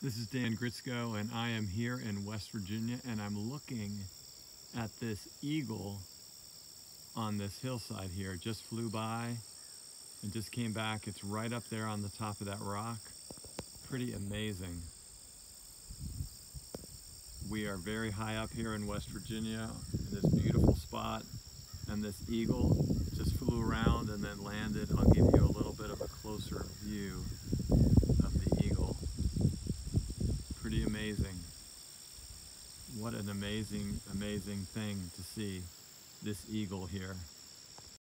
This is Dan Gritsko, and I am here in West Virginia, and I'm looking at this eagle on this hillside here. It just flew by and just came back. It's right up there on the top of that rock. Pretty amazing. We are very high up here in West Virginia in this beautiful spot, and this eagle just flew around and then landed. I'll give you a little bit of a closer view of the eagle. Pretty amazing. What an amazing thing to see, this eagle here.